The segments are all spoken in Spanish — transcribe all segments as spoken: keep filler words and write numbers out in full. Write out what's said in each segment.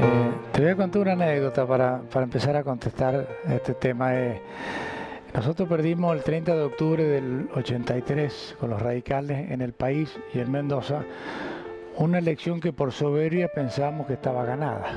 Eh, te voy a contar una anécdota para, para empezar a contestar este tema. Eh, nosotros perdimos el treinta de octubre del ochenta y tres con los radicales en el país y en Mendoza una elección que por soberbia pensábamos que estaba ganada.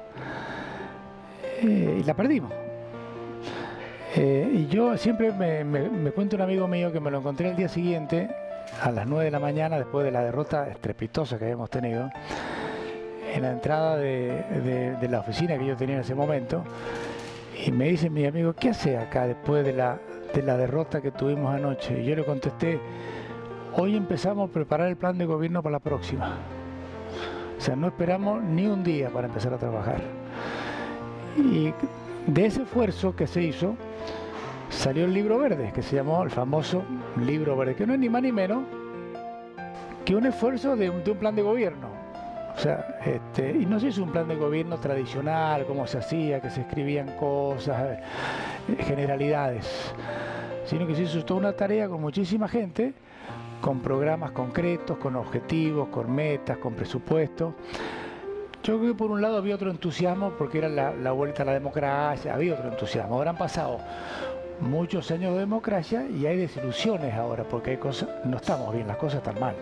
Eh, y la perdimos. Eh, y yo siempre me, me, me cuenta un amigo mío que me lo encontré el día siguiente a las nueve de la mañana después de la derrota estrepitosa que habíamos tenido en la entrada de, de, de la oficina que yo tenía en ese momento, y me dice mi amigo: ¿qué hace acá después de la, de la derrota que tuvimos anoche? Y yo le contesté: hoy empezamos a preparar el plan de gobierno para la próxima. O sea, no esperamos ni un día para empezar a trabajar. Y de ese esfuerzo que se hizo salió el libro verde, que se llamó el famoso libro verde, que no es ni más ni menos que un esfuerzo de un, de un plan de gobierno. O sea, este, y no se hizo un plan de gobierno tradicional, como se hacía, que se escribían cosas, generalidades, sino que se hizo toda una tarea con muchísima gente, con programas concretos, con objetivos, con metas, con presupuestos. Yo creo que por un lado había otro entusiasmo, porque era la, la vuelta a la democracia, había otro entusiasmo. Ahora han pasado muchos años de democracia y hay desilusiones ahora, porque hay cosas, no estamos bien, las cosas están mal.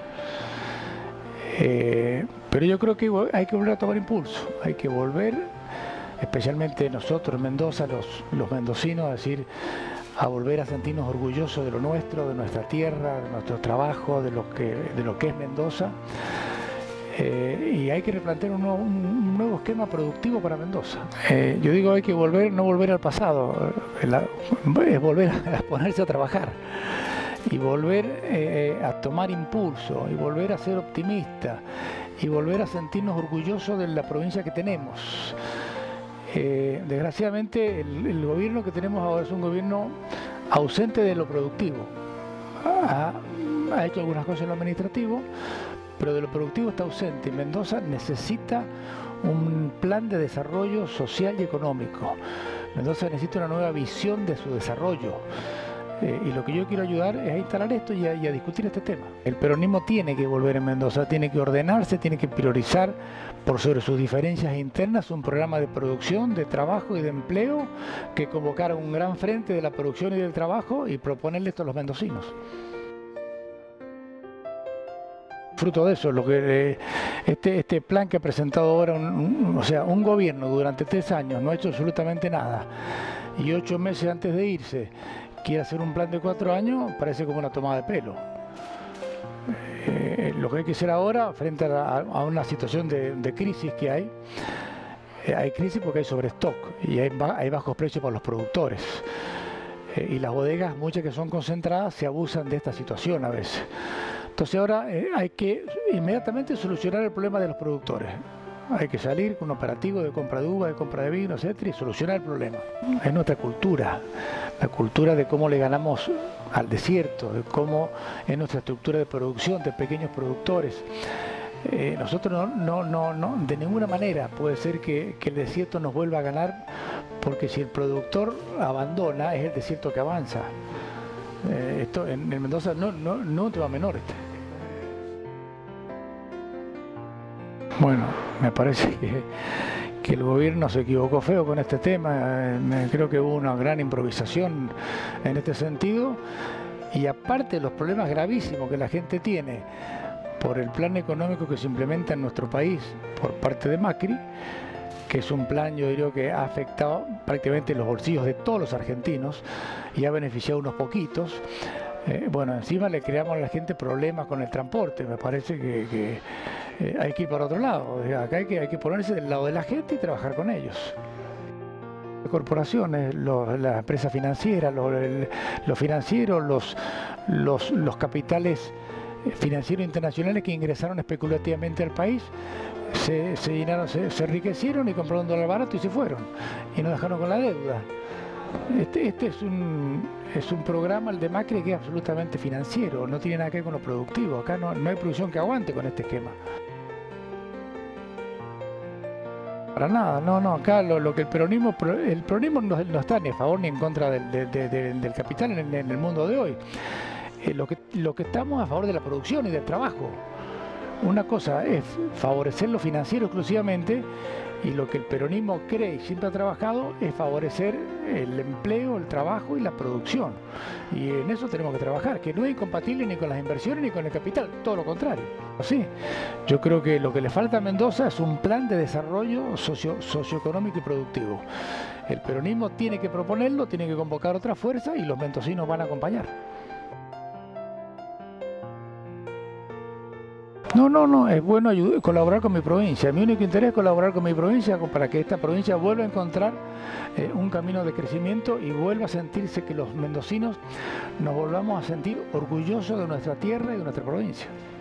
Eh, pero yo creo que hay que volver a tomar impulso, hay que volver, especialmente nosotros en Mendoza, los, los mendocinos, a decir, a volver a sentirnos orgullosos de lo nuestro, de nuestra tierra, de nuestro trabajo, de lo que, de lo que es Mendoza. Eh, y hay que replantear un nuevo, un nuevo esquema productivo para Mendoza. Eh, yo digo, hay que volver, no volver al pasado, es volver a ponerse a trabajar y volver eh, a tomar impulso y volver a ser optimista y volver a sentirnos orgullosos de la provincia que tenemos. Eh, desgraciadamente el, el gobierno que tenemos ahora es un gobierno ausente de lo productivo. Ha, ha hecho algunas cosas en lo administrativo, pero de lo productivo está ausente. Mendoza necesita un plan de desarrollo social y económico. Mendoza necesita una nueva visión de su desarrollo. Eh, y lo que yo quiero ayudar es a instalar esto y a, y a discutir este tema. El peronismo tiene que volver en Mendoza, tiene que ordenarse, tiene que priorizar por sobre sus diferencias internas un programa de producción, de trabajo y de empleo que convocara un gran frente de la producción y del trabajo y proponerle esto a los mendocinos. Fruto de eso, lo que eh, este, este plan que ha presentado ahora, un, un, o sea, un gobierno durante tres años no ha hecho absolutamente nada y ocho meses antes de irse quiere hacer un plan de cuatro años, parece como una tomada de pelo. Eh, lo que hay que hacer ahora, frente a, a una situación de, de crisis que hay, eh, hay crisis porque hay sobrestock y hay, hay bajos precios para los productores. Eh, y las bodegas, muchas que son concentradas, se abusan de esta situación a veces. Entonces ahora eh, hay que inmediatamente solucionar el problema de los productores. Hay que salir con un operativo de compra de uva, de compra de vino, etcétera, y solucionar el problema. Es nuestra cultura, la cultura de cómo le ganamos al desierto, de cómo es nuestra estructura de producción, de pequeños productores. Eh, nosotros no, no, no, no, de ninguna manera puede ser que, que el desierto nos vuelva a ganar, porque si el productor abandona, es el desierto que avanza. Eh, esto en, en Mendoza no, no, no es un tema menor este. Bueno, me parece que, que el gobierno se equivocó feo con este tema. Eh, creo que hubo una gran improvisación en este sentido, y aparte de los problemas gravísimos que la gente tiene por el plan económico que se implementa en nuestro país por parte de Macri, que es un plan, yo diría, que ha afectado prácticamente los bolsillos de todos los argentinos y ha beneficiado a unos poquitos. Eh, bueno, encima le creamos a la gente problemas con el transporte. Me parece que, que eh, hay que ir para otro lado. Acá hay que, hay que ponerse del lado de la gente y trabajar con ellos. Las corporaciones, los, las empresas financieras, los, el, los financieros, los, los, los capitales financieros internacionales que ingresaron especulativamente al país, se, se llenaron, se, se enriquecieron y compraron dólar barato y se fueron. Y nos dejaron con la deuda. Este, este es, un, es un programa, el de Macri, que es absolutamente financiero, no tiene nada que ver con lo productivo. Acá no, no hay producción que aguante con este esquema. Para nada, no, no, acá lo, lo que el peronismo, el peronismo no, no está ni a favor ni en contra del, de, de, de, del capital en, en el mundo de hoy. Eh, lo, que, lo que estamos a favor de la producción y del trabajo. una cosa es favorecer lo financiero exclusivamente, y lo que el peronismo cree y siempre ha trabajado es favorecer el empleo, el trabajo y la producción. Y en eso tenemos que trabajar, que no es incompatible ni con las inversiones ni con el capital, todo lo contrario. Sí, yo creo que lo que le falta a Mendoza es un plan de desarrollo socio, socioeconómico y productivo. El peronismo tiene que proponerlo, tiene que convocar otra fuerza y los mendocinos van a acompañar. No, no, no, es bueno ayudar, colaborar con mi provincia. Mi único interés es colaborar con mi provincia para que esta provincia vuelva a encontrar eh, un camino de crecimiento y vuelva a sentirse que los mendocinos nos volvamos a sentir orgullosos de nuestra tierra y de nuestra provincia.